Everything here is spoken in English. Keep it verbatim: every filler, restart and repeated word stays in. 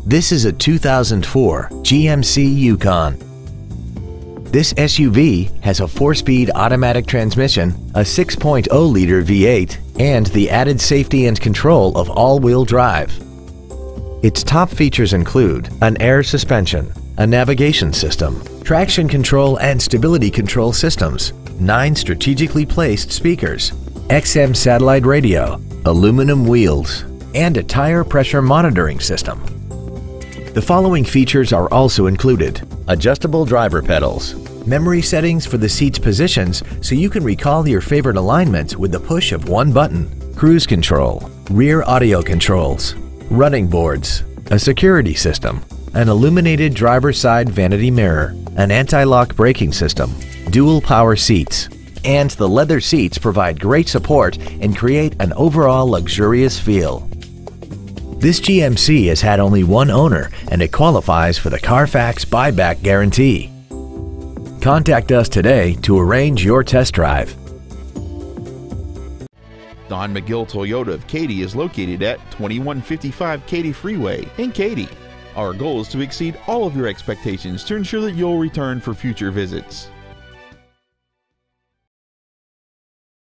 This is a two thousand four G M C Yukon. This S U V has a four-speed automatic transmission, a six point oh liter V eight, and the added safety and control of all-wheel drive. Its top features include an air suspension, a navigation system, traction control and stability control systems, nine strategically placed speakers, X M satellite radio, aluminum wheels, and a tire pressure monitoring system. The following features are also included: adjustable driver pedals, memory settings for the seat's positions so you can recall your favorite alignments with the push of one button, cruise control, rear audio controls, running boards, a security system, an illuminated driver's side vanity mirror, an anti-lock braking system, dual power seats, and the leather seats provide great support and create an overall luxurious feel. This G M C has had only one owner and it qualifies for the Carfax buyback guarantee. Contact us today to arrange your test drive. Don McGill Toyota of Katy is located at twenty-one fifty-five Katy Freeway in Katy. Our goal is to exceed all of your expectations to ensure that you'll return for future visits.